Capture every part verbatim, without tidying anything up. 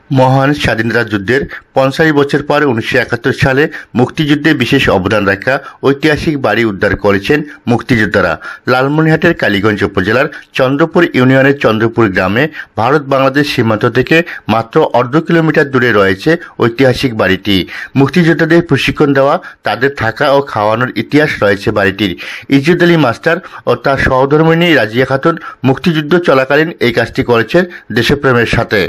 মহান স্বাধীনতা যুদ্ধের পঞ্চাশ বছর পর উনিশশো একাত্তর সালে মুক্তিযুদ্ধে বিশেষ অবদান রাখা ঐতিহাসিক বাড়ি উদ্ধার করেছেন মুক্তিযোদ্ধারা। লালমনিরহাটের কালীগঞ্জ উপজেলার চন্দ্রপুর ইউনিয়নের চন্দ্রপুর গ্রামে ভারত বাংলাদেশ সীমান্ত থেকে মাত্র অর্ধ কিলোমিটার দূরে রয়েছে ঐতিহাসিক বাড়িটি। মুক্তিযোদ্ধাদের প্রশিক্ষণ দেওয়া, তাদের থাকা ও খাওয়ানোর ইতিহাস রয়েছে বাড়িটির। ইজ্জত আলী মাস্টার ও তার সহধর্মিণী রাজিয়া খাতুন মুক্তিযুদ্ধ চলাকালীন এই কাজটি করেছেন দেশপ্রেমের সাথে।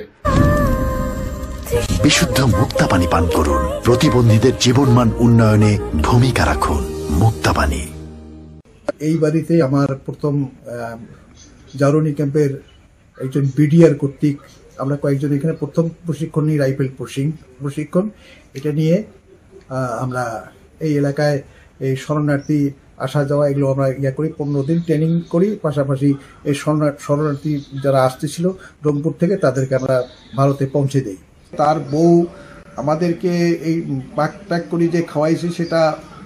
বিশুদ্ধ মুক্তা পানি পান করুন, প্রতিবন্ধীদের জীবনমান উন্নয়নে ভূমিকা রাখুন। মুক্তা পানি। এই বাড়িতে আমার প্রথম জারুনি ক্যাম্পের একজন বিডিআর কর্তৃক আমরা কয়েকজন এখানে প্রথম প্রশিক্ষণ নিই, রাইফেল প্রশিক্ষণ। এটা নিয়ে আমরা এই এলাকায় এই শরণার্থী আসা যাওয়া এগুলো আমরা ইয়া করি, পনেরো দিন ট্রেনিং করি। পাশাপাশি এই শরণার্থী যারা আসতেছিল রংপুর থেকে তাদেরকে আমরা ভারতে পৌঁছে দিই। তার বউ আমাদেরকে এই পাক টাক করি যে খাওয়াইছে, সেটা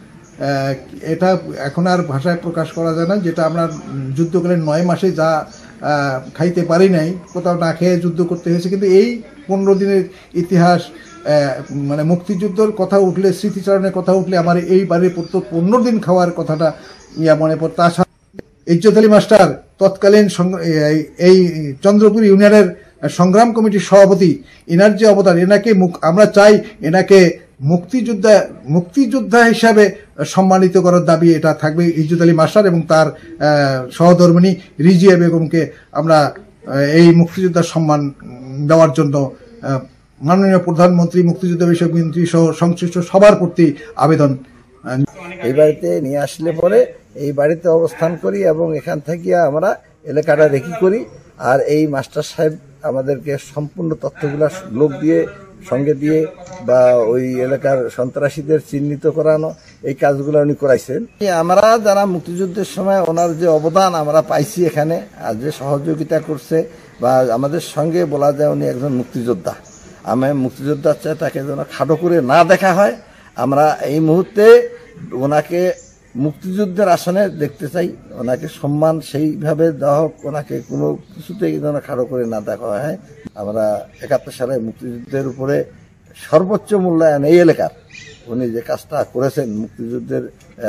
এটা এখন আর ভাষায় প্রকাশ করা যায় না। যেটা আমরা যুদ্ধকালীন নয় মাসে যা খাইতে পারি নাই, কোথাও না খেয়ে যুদ্ধ করতে হয়েছে। কিন্তু এই পনেরো দিনের ইতিহাস, মানে মুক্তিযুদ্ধের কথা উঠলে, স্মৃতিচারণের কথা উঠলে আমার এই বাড়ির প্রত্যেক পনেরো দিন খাওয়ার কথাটা ইয়া মনে পড়ে। তাছাড়া ইজ্জত আলী মাস্টার তৎকালীন এই চন্দ্রপুর ইউনিয়নের সংগ্রাম কমিটির সভাপতি, এনার যে অবদান, এনাকে আমরা চাই এনাকে মুক্তিযোদ্ধা মুক্তিযোদ্ধা হিসাবে সম্মানিত করার দাবি এটা থাকবে। ইজ্জত আলী মাস্টার এবং তার সহধর্মিণী রিজিয়া বেগমকে আমরা এই মুক্তিযোদ্ধার সম্মান দেওয়ার জন্য মাননীয় প্রধানমন্ত্রী, মুক্তিযোদ্ধা বিষয়ক মন্ত্রী সহ সংশ্লিষ্ট সবার প্রতি আবেদন। এই বাড়িতে নিয়ে আসলে পরে এই বাড়িতে অবস্থান করি এবং এখান থেকে আমরা এলাকাটা রেকি করি। আর এই মাস্টার সাহেব আমাদেরকে সম্পূর্ণ তথ্যগুলা লোক দিয়ে সঙ্গে দিয়ে বা ওই এলাকার সন্ত্রাসীদের চিহ্নিত করানো, এই কাজগুলো উনি করাইছেন। আমরা যারা মুক্তিযুদ্ধের সময় ওনার যে অবদান আমরা পাইছি এখানে, আর যে সহযোগিতা করছে বা আমাদের সঙ্গে বলা যায় উনি একজন মুক্তিযোদ্ধা। আমি মুক্তিযোদ্ধার চাই তাকে যেন খাটো করে না দেখা হয়। আমরা এই মুহূর্তে ওনাকে মুক্তিযুদ্ধের আসনে দেখতে চাই, ওনাকে সম্মান সেইভাবে দেওয়া হোক, ওনাকে কোনো কিছুতেই যেন খাড়ো করে না দেখা হয়। আমরা একাত্তর সালে মুক্তিযুদ্ধের উপরে সর্বোচ্চ মূল্যায়ন এই এলাকার, উনি যে কাজটা করেছেন মুক্তিযুদ্ধের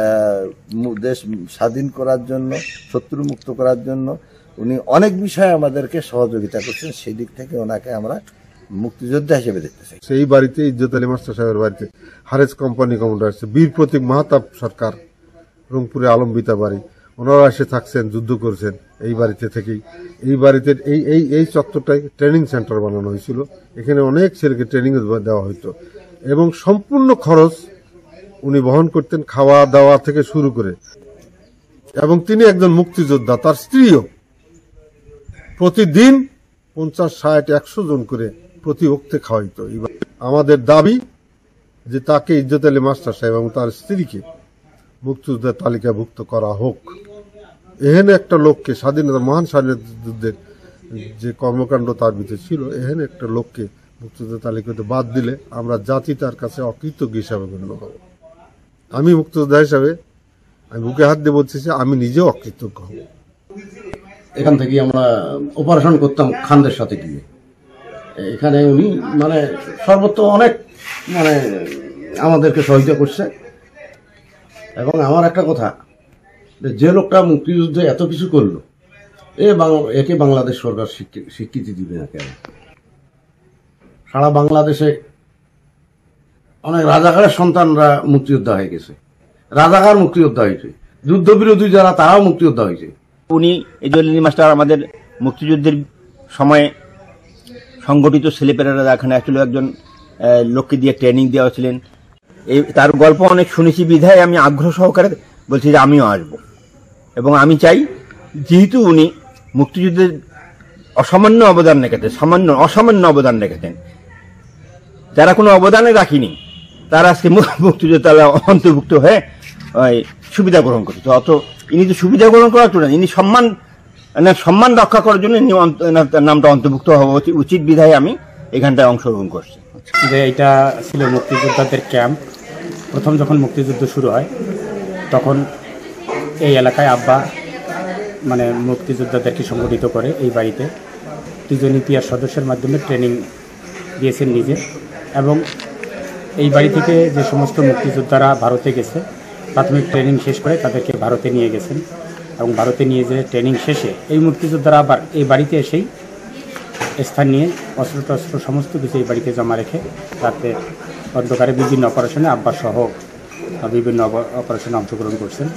দেশ স্বাধীন করার জন্য, শত্রুমুক্ত করার জন্য উনি অনেক বিষয়ে আমাদেরকে সহযোগিতা করছেন। সেই দিক থেকে ওনাকে আমরা মুক্তিযোদ্ধা হিসেবে দেখতে চাই। সেই বাড়িতে ইজ্জত আলী মাস্টার সাহেবের বাড়িতে হারেজ কোম্পানি কমান্ডার আছে, বীর প্রতীক মাহতাব সরকার, রংপুরে আলমবিতা বাড়ি, ওনারা এসে থাকছেন, যুদ্ধ করেছেন এই বাড়িতে থেকেই। এই বাড়িতে এই এই এই চত্বরটাই ট্রেনিং সেন্টার বানানো হয়েছিল। এখানে অনেক ছেলেকে ট্রেনিং দেওয়া হতো এবং সম্পূর্ণ খরচ উনি বহন করতেন, খাওয়া দাওয়া থেকে শুরু করে। এবং তিনি একজন মুক্তিযোদ্ধা, তার স্ত্রীও প্রতিদিন পঞ্চাশ ষাট একশো জন করে প্রতি ওক্তে খাওয়াইতো। আমাদের দাবি যে তাকে ইজ্জত আলী মাস্টার সাহেব এবং তার স্ত্রীকে মুক্তিযুদ্ধের তালিকাভুক্ত করা হোক। এহেন একটা লোককে, স্বাধীনতা মহান স্বাধীনতা যুদ্ধের যে কর্মকাণ্ড তার ভিতরে ছিল, এহেন একটা লোককে মুক্তিযুদ্ধের তালিকাতে বাদ দিলে আমরা জাতি তার কাছে অকৃতজ্ঞ হিসাবে গণ্য হব। আমি মুক্তিযোদ্ধা হিসাবে আমি বুকে হাত দিয়ে বলছি যে আমি নিজেও অকৃতজ্ঞ হব। এখান থেকে আমরা অপারেশন করতাম খানদের সাথে গিয়ে। এখানে উনি মানে সর্বত্র অনেক মানে আমাদেরকে সহায়তা করছে। এবং আমার একটা কথা, যে লোকটা মুক্তিযুদ্ধে এত কিছু করলো, এ একে বাংলাদেশ সরকার স্বীকৃতি দিবে না কেন? সারা বাংলাদেশে অনেক রাজাকারের সন্তানরা মুক্তিযোদ্ধা হয়ে গেছে, রাজাকার মুক্তিযোদ্ধা হয়েছে, যুদ্ধবিরোধী যারা তারাও মুক্তিযোদ্ধা হয়েছে। উনি ইজ্জত আলী মাস্টার আমাদের মুক্তিযুদ্ধের সময়ে সংগঠিত ছেলেপেলেরা এখানে আসলে একজন লোককে দিয়ে ট্রেনিং দেওয়া ছিলেন। এই তার গল্প অনেক শুনেছি বিধায় আমি আগ্রহ সহকারে বলছি যে আমিও আসব। এবং আমি চাই, যেহেতু উনি মুক্তিযুদ্ধের অসামান্য অবদান রেখেছেন, সামান্য অসামান্য অবদান রেখেছেন, যারা কোনো অবদানে রাখিনি তারা আজকে মুক্তিযুদ্ধ অন্তর্ভুক্ত হয়ে সুবিধা গ্রহণ করছে। অত ইনি তো সুবিধা গ্রহণ করার জন্য, ইনি সম্মান সম্মান রক্ষা করার জন্য ইনি নামটা অন্তর্ভুক্ত হওয়া উচিত বিধায় আমি এখানটায় অংশগ্রহণ করছি। যে এটা ছিল মুক্তিযোদ্ধাদের ক্যাম্প। প্রথম যখন মুক্তিযুদ্ধ শুরু হয় তখন এই এলাকায় আব্বা মানে মুক্তিযোদ্ধাদেরকে সংগঠিত করে এই বাড়িতে দুজন ইতিহাস সদস্যের মাধ্যমে ট্রেনিং দিয়েছেন নিজে। এবং এই বাড়ি থেকে যে সমস্ত মুক্তিযোদ্ধারা ভারতে গেছে, প্রাথমিক ট্রেনিং শেষ করে তাদেরকে ভারতে নিয়ে গেছেন এবং ভারতে নিয়ে যে ট্রেনিং শেষে এই মুক্তিযোদ্ধারা আবার এই বাড়িতে এসেই স্থান নিয়ে অস্ত্র টস্ত্র সমস্ত কিছু এই বাড়িতে জমা রেখে রাতে অন্ধকারে বিভিন্ন অপারেশনে আব্বা সহ বিভিন্ন অপারেশনে অংশগ্রহণ করছেন।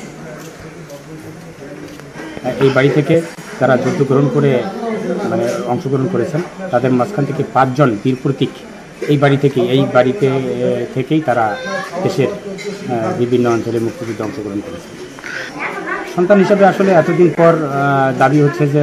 এই বাড়ি থেকে যারা যুদ্ধ গ্রহণ করে মানে অংশগ্রহণ করেছেন তাদের মাঝখান থেকে পাঁচজন বীর প্রতীক এই বাড়ি থেকেই এই বাড়িতে থেকেই তারা দেশের বিভিন্ন অঞ্চলে মুক্তিযুদ্ধে অংশগ্রহণ করেছে। সন্তান হিসাবে আসলে এতদিন পর দাবি হচ্ছে যে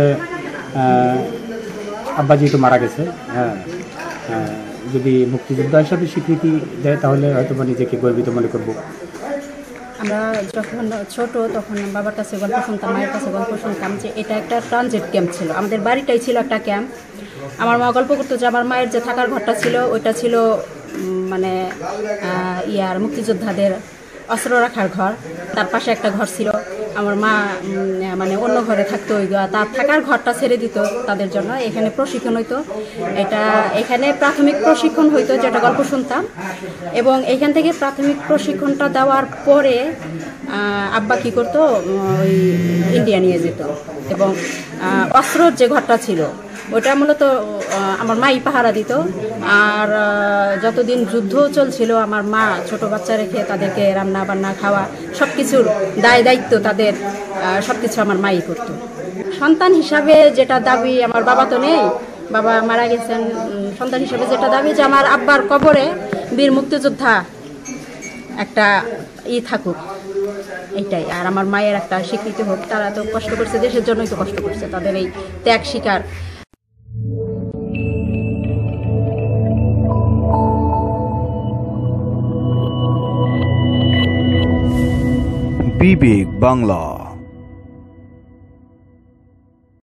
আব্বা যেহেতু মারা গেছে, হ্যাঁ যদি মুক্তিযোদ্ধা হিসাবে স্বীকৃতি দেয় তাহলে হয়তো বা নিজেকে গর্বিত মনে করব। আমরা যখন ছোট তখন বাবার কাছে গল্প শুনতাম, মায়ের কাছে গল্প শুনতাম যে এটা একটা ট্রানজিট ক্যাম্প ছিল, আমাদের বাড়িটাই ছিল একটা ক্যাম্প। আমার মা গল্প করতো যে আমার মায়ের যে থাকার ঘরটা ছিল ওইটা ছিল মানে ইয়ার মুক্তিযোদ্ধাদের অস্ত্র রাখার ঘর, তার পাশে একটা ঘর ছিল। আমার মা মানে অন্য ঘরে থাকতো, ওই তার থাকার ঘরটা ছেড়ে দিত তাদের জন্য। এখানে প্রশিক্ষণ হইতো, এটা এখানে প্রাথমিক প্রশিক্ষণ হইতো যেটা গল্প শুনতাম। এবং এখান থেকে প্রাথমিক প্রশিক্ষণটা দেওয়ার পরে আব্বা কী করতো, ওই ইন্ডিয়া নিয়ে যেত। এবং অস্ত্রর যে ঘরটা ছিল ওটা মূলত আমার মাই পাহারা দিত। আর যতদিন যুদ্ধ চলছিল আমার মা ছোট বাচ্চা রেখে তাদেরকে রান্না বান্না খাওয়া সব কিছুর দায় দায়িত্ব তাদের সব কিছু আমার মাই করতো। সন্তান হিসাবে যেটা দাবি, আমার বাবা তো নেই, বাবা মারা গেছেন। সন্তান হিসাবে যেটা দাবি যে আমার আব্বার কবরে বীর মুক্তিযোদ্ধা একটা ই থাকুক, এইটাই। আর আমার মায়ের একটা স্বীকৃতি হোক, তারা তো কষ্ট করছে, দেশের জন্যই তো কষ্ট করছে, তাদের এই ত্যাগ স্বীকার। বিবেক বাংলা।